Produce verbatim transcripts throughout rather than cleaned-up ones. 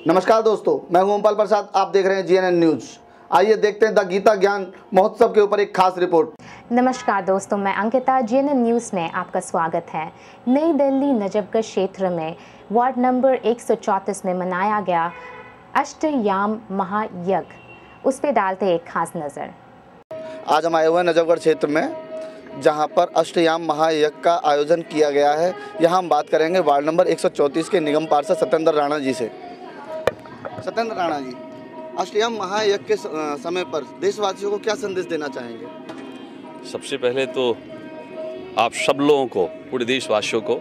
नमस्कार दोस्तों, मैं हूं ओमपाल प्रसाद। आप देख रहे हैं जी एन एन न्यूज। आइए देखते हैं द गीता ज्ञान महोत्सव के ऊपर एक खास रिपोर्ट। नमस्कार दोस्तों, मैं Ankita. G N N news में आपका स्वागत है। नई दिल्ली नजफगढ़ क्षेत्र में वार्ड नंबर एक सौ चौंतीस में मनाया गया अष्टयाम महायज्ञ, उस पर डालते एक खास नज़र। आज हम आए हुए हैं नजफगढ़ क्षेत्र में, जहां पर अष्टयाम महायज्ञ का आयोजन किया गया है। यहां हम बात करेंगे वार्ड नंबर एक सौ चौंतीस के निगम पार्षद सत्येंद्र राणा जी से। सत्येंद्र राणा जी, अष्टयाम महायज्ञ के समय पर देशवासियों को क्या संदेश देना चाहेंगे? सबसे पहले तो आप सब लोगों को, पूरे देशवासियों को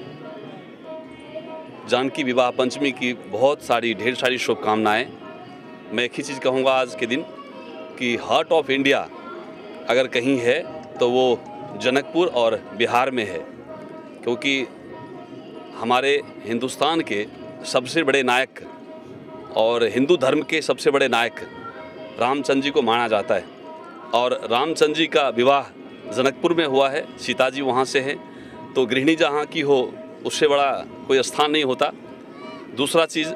जानकी विवाह पंचमी की बहुत सारी ढेर सारी शुभकामनाएं। मैं एक ही चीज़ कहूँगा आज के दिन कि हार्ट ऑफ इंडिया अगर कहीं है तो वो जनकपुर और बिहार में है, क्योंकि हमारे हिंदुस्तान के सबसे बड़े नायक और हिंदू धर्म के सबसे बड़े नायक रामचंद्र जी को माना जाता है। और रामचंद्र जी का विवाह जनकपुर में हुआ है, सीता जी वहाँ से हैं, तो गृहिणी जहाँ की हो उससे बड़ा कोई स्थान नहीं होता। दूसरा चीज़,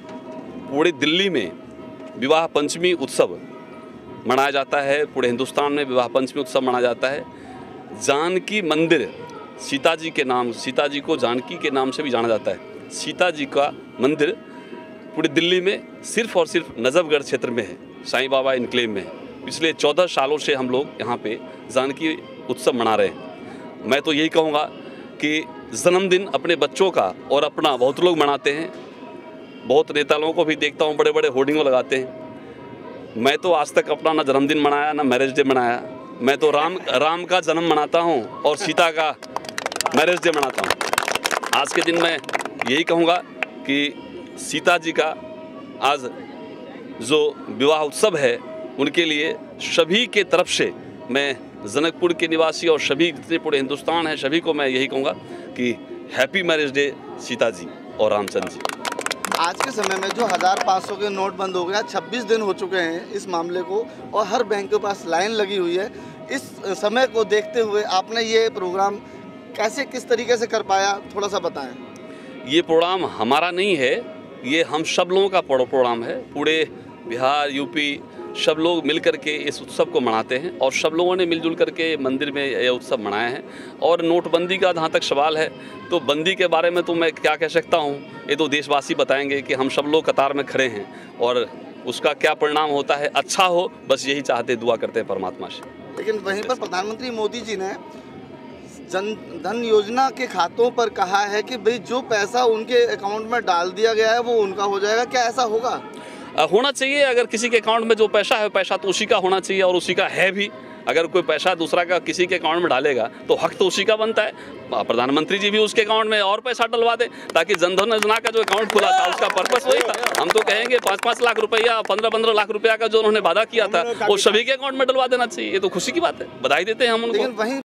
पूरे दिल्ली में विवाह पंचमी उत्सव मनाया जाता है, पूरे हिंदुस्तान में विवाह पंचमी उत्सव मनाया जाता है। जानकी मंदिर, सीता जी के नाम, सीता जी को जानकी के नाम से भी जाना जाता है। सीता जी का मंदिर पूरी दिल्ली में सिर्फ और सिर्फ नजफगढ़ क्षेत्र में है, साईं बाबा इनक्लेव में है। पिछले चौदह सालों से हम लोग यहाँ पे जानकी उत्सव मना रहे हैं। मैं तो यही कहूँगा कि जन्मदिन अपने बच्चों का और अपना बहुत लोग मनाते हैं। बहुत नेता लोगों को भी देखता हूँ बड़े बड़े होर्डिंगों लगाते हैं। मैं तो आज तक अपना ना जन्मदिन मनाया ना मैरिज डे मनाया। मैं तो राम राम का जन्म मनाता हूँ और सीता का मैरिज डे मनाता हूँ। आज के दिन मैं यही कहूँगा कि सीता जी का आज जो विवाह उत्सव है उनके लिए सभी के तरफ से मैं जनकपुर के निवासी और सभी जितने पूरे हिंदुस्तान है सभी को मैं यही कहूँगा कि happy marriage day Sita ji और रामचंद्र जी। आज के समय में जो हज़ार पाँच सौ के नोट बंद हो गया, छब्बीस दिन हो चुके हैं इस मामले को और हर बैंक के पास लाइन लगी हुई है। इस समय को देखते हुए आपने ये प्रोग्राम कैसे किस तरीके से कर पाया, थोड़ा सा बताएं। ये प्रोग्राम हमारा नहीं है, ये हम सब लोगों का प्रोग्राम है। पूरे बिहार, यूपी सब लोग मिल कर के इस उत्सव को मनाते हैं और सब लोगों ने मिलजुल करके मंदिर में यह उत्सव मनाया है। और नोटबंदी का जहाँ तक सवाल है तो बंदी के बारे में तो मैं क्या कह सकता हूँ, ये तो देशवासी बताएंगे कि हम सब लोग कतार में खड़े हैं और उसका क्या परिणाम होता है अच्छा हो, बस यही चाहते, दुआ करते हैं परमात्मा से। लेकिन वहीं पर प्रधानमंत्री मोदी जी ने जन धन योजना के खातों पर कहा है कि भाई जो पैसा उनके अकाउंट में डाल दिया गया है वो उनका हो जाएगा। क्या ऐसा होगा? होना चाहिए। अगर किसी के अकाउंट में जो पैसा है पैसा तो उसी का होना चाहिए और उसी का है भी। अगर कोई पैसा दूसरा का किसी के अकाउंट में डालेगा तो हक तो उसी का बनता है। प्रधानमंत्री जी भी उसके अकाउंट में और पैसा डलवा दे, ताकि जनधन योजना का जो अकाउंट खुला था उसका पर्पस वही था। हम तो कहेंगे पाँच पाँच लाख रुपया, पंद्रह पंद्रह लाख रुपया का जो उन्होंने वादा किया था वो सभी के अकाउंट में डलवा देना चाहिए। ये तो खुशी की बात है, बधाई देते हैं हम उनको। लेकिन वहीं